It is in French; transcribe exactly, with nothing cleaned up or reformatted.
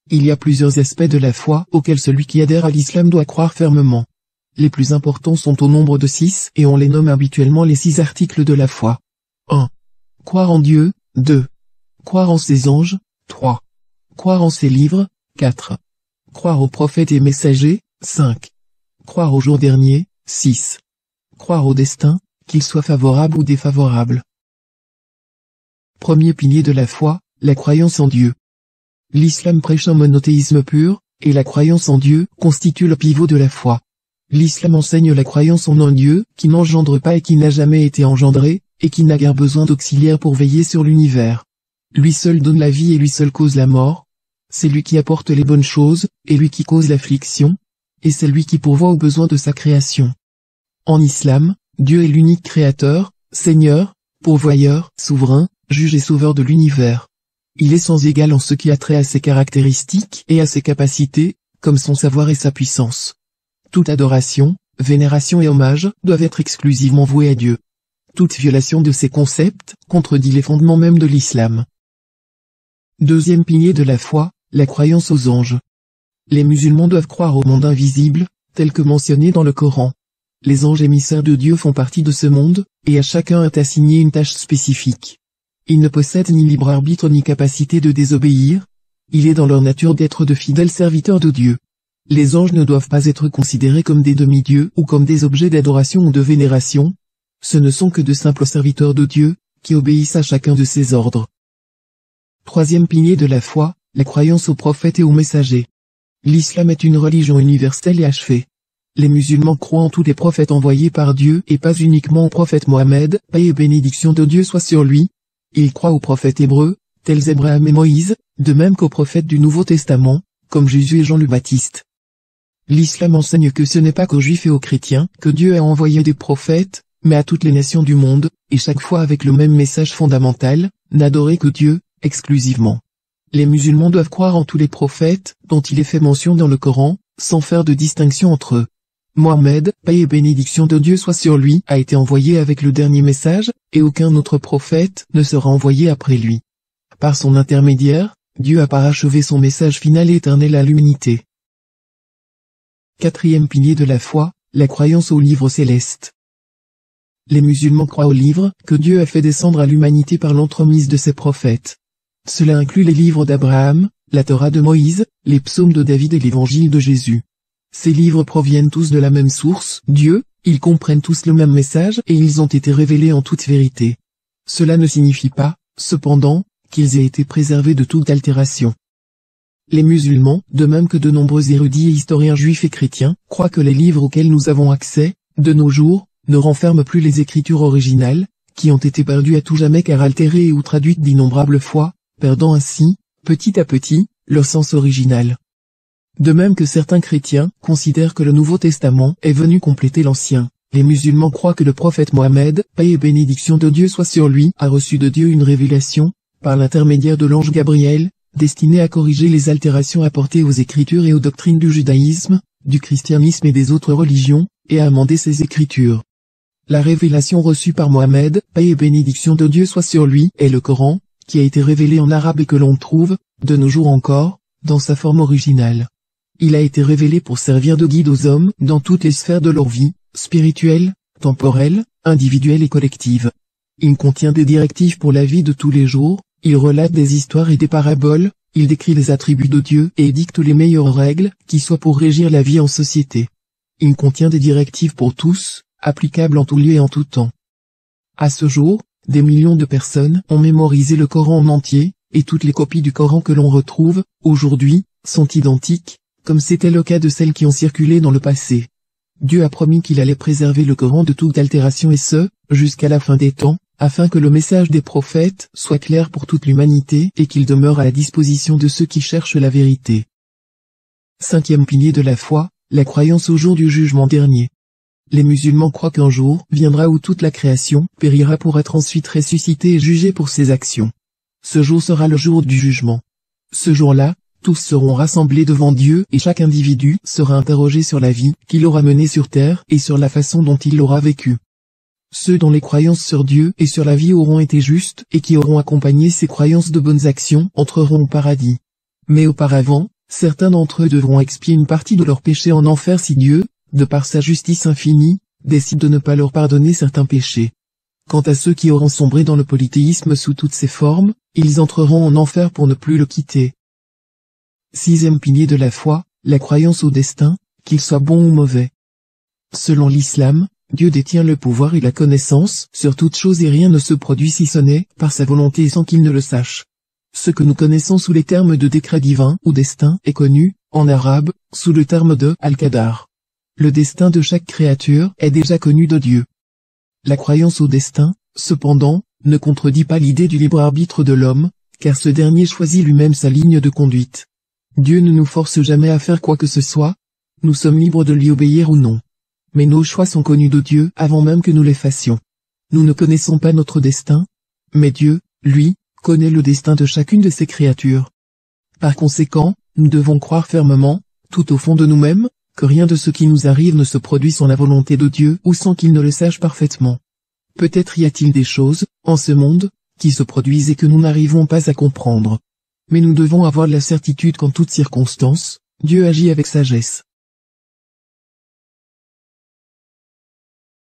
Il y a plusieurs aspects de la foi auxquels celui qui adhère à l'islam doit croire fermement. Les plus importants sont au nombre de six et on les nomme habituellement les six articles de la foi. un. Croire en Dieu. deux. Croire en ses anges. trois. Croire en ses livres. quatre. Croire aux prophètes et messagers. cinq. Croire au jour dernier. six. Croire au destin, qu'il soit favorable ou défavorable. Premier pilier de la foi, la croyance en Dieu. L'islam prêche un monothéisme pur, et la croyance en Dieu constitue le pivot de la foi. L'islam enseigne la croyance en un Dieu qui n'engendre pas et qui n'a jamais été engendré, et qui n'a guère besoin d'auxiliaires pour veiller sur l'univers. Lui seul donne la vie et lui seul cause la mort. C'est lui qui apporte les bonnes choses, et lui qui cause l'affliction, et c'est lui qui pourvoit aux besoins de sa création. En islam, Dieu est l'unique créateur, Seigneur, pourvoyeur, souverain, juge et sauveur de l'univers. Il est sans égal en ce qui a trait à ses caractéristiques et à ses capacités, comme son savoir et sa puissance. Toute adoration, vénération et hommage doivent être exclusivement voués à Dieu. Toute violation de ces concepts contredit les fondements mêmes de l'islam. Deuxième pilier de la foi, la croyance aux anges. Les musulmans doivent croire au monde invisible, tel que mentionné dans le Coran. Les anges émissaires de Dieu font partie de ce monde, et à chacun est assignée une tâche spécifique. Ils ne possèdent ni libre arbitre ni capacité de désobéir. Il est dans leur nature d'être de fidèles serviteurs de Dieu. Les anges ne doivent pas être considérés comme des demi-dieux ou comme des objets d'adoration ou de vénération. Ce ne sont que de simples serviteurs de Dieu, qui obéissent à chacun de ses ordres. Troisième pilier de la foi, la croyance aux prophètes et aux messagers. L'islam est une religion universelle et achevée. Les musulmans croient en tous les prophètes envoyés par Dieu et pas uniquement au prophète Mohammed, paix et bénédiction de Dieu soit sur lui. Ils croient aux prophètes hébreux, tels Abraham et Moïse, de même qu'aux prophètes du Nouveau Testament, comme Jésus et Jean le Baptiste. L'islam enseigne que ce n'est pas qu'aux juifs et aux chrétiens que Dieu a envoyé des prophètes, mais à toutes les nations du monde, et chaque fois avec le même message fondamental, n'adorer que Dieu, exclusivement. Les musulmans doivent croire en tous les prophètes, dont il est fait mention dans le Coran, sans faire de distinction entre eux. Mohammed, paix et bénédiction de Dieu soit sur lui, a été envoyé avec le dernier message, et aucun autre prophète ne sera envoyé après lui. Par son intermédiaire, Dieu a parachevé son message final et éternel à l'humanité. Quatrième pilier de la foi, la croyance aux livres célestes. Les musulmans croient aux livres que Dieu a fait descendre à l'humanité par l'entremise de ses prophètes. Cela inclut les livres d'Abraham, la Torah de Moïse, les psaumes de David et l'évangile de Jésus. Ces livres proviennent tous de la même source, Dieu, ils comprennent tous le même message et ils ont été révélés en toute vérité. Cela ne signifie pas, cependant, qu'ils aient été préservés de toute altération. Les musulmans, de même que de nombreux érudits et historiens juifs et chrétiens, croient que les livres auxquels nous avons accès, de nos jours, ne renferment plus les écritures originales, qui ont été perdues à tout jamais car altérées ou traduites d'innombrables fois, perdant ainsi, petit à petit, leur sens original. De même que certains chrétiens considèrent que le Nouveau Testament est venu compléter l'Ancien, les musulmans croient que le prophète Mohammed, paix et bénédiction de Dieu soit sur lui, a reçu de Dieu une révélation, par l'intermédiaire de l'ange Gabriel, destinée à corriger les altérations apportées aux écritures et aux doctrines du judaïsme, du christianisme et des autres religions, et à amender ces écritures. La révélation reçue par Mohammed, paix et bénédiction de Dieu soit sur lui, est le Coran, qui a été révélé en arabe et que l'on trouve, de nos jours encore, dans sa forme originale. Il a été révélé pour servir de guide aux hommes dans toutes les sphères de leur vie, spirituelle, temporelle, individuelle et collective. Il contient des directives pour la vie de tous les jours, il relate des histoires et des paraboles, il décrit les attributs de Dieu et édicte les meilleures règles qui soient pour régir la vie en société. Il contient des directives pour tous, applicables en tout lieu et en tout temps. À ce jour, des millions de personnes ont mémorisé le Coran en entier, et toutes les copies du Coran que l'on retrouve, aujourd'hui, sont identiques, comme c'était le cas de celles qui ont circulé dans le passé. Dieu a promis qu'il allait préserver le Coran de toute altération et ce, jusqu'à la fin des temps, afin que le message des prophètes soit clair pour toute l'humanité et qu'il demeure à la disposition de ceux qui cherchent la vérité. Cinquième pilier de la foi, la croyance au jour du jugement dernier. Les musulmans croient qu'un jour viendra où toute la création périra pour être ensuite ressuscitée et jugée pour ses actions. Ce jour sera le jour du jugement. Ce jour-là, tous seront rassemblés devant Dieu et chaque individu sera interrogé sur la vie qu'il aura menée sur terre et sur la façon dont il l'aura vécue. Ceux dont les croyances sur Dieu et sur la vie auront été justes et qui auront accompagné ces croyances de bonnes actions entreront au paradis. Mais auparavant, Certains d'entre eux devront expier une partie de leurs péchés en enfer si Dieu, de par sa justice infinie, décide de ne pas leur pardonner certains péchés. Quant à ceux qui auront sombré dans le polythéisme sous toutes ses formes, ils entreront en enfer pour ne plus le quitter. Sixième pilier de la foi, la croyance au destin, qu'il soit bon ou mauvais. Selon l'islam, Dieu détient le pouvoir et la connaissance sur toute chose et rien ne se produit si ce n'est par sa volonté et sans qu'il ne le sache. Ce que nous connaissons sous les termes de décret divin ou destin est connu, en arabe, sous le terme de al-qadar. Le destin de chaque créature est déjà connu de Dieu. La croyance au destin, cependant, ne contredit pas l'idée du libre arbitre de l'homme, car ce dernier choisit lui-même sa ligne de conduite. Dieu ne nous force jamais à faire quoi que ce soit, nous sommes libres de lui obéir ou non. Mais nos choix sont connus de Dieu avant même que nous les fassions. Nous ne connaissons pas notre destin, mais Dieu, lui, connaît le destin de chacune de ses créatures. Par conséquent, nous devons croire fermement, tout au fond de nous-mêmes, que rien de ce qui nous arrive ne se produit sans la volonté de Dieu ou sans qu'il ne le sache parfaitement. Peut-être y a-t-il des choses, en ce monde, qui se produisent et que nous n'arrivons pas à comprendre. Mais nous devons avoir la certitude qu'en toutes circonstances, Dieu agit avec sagesse.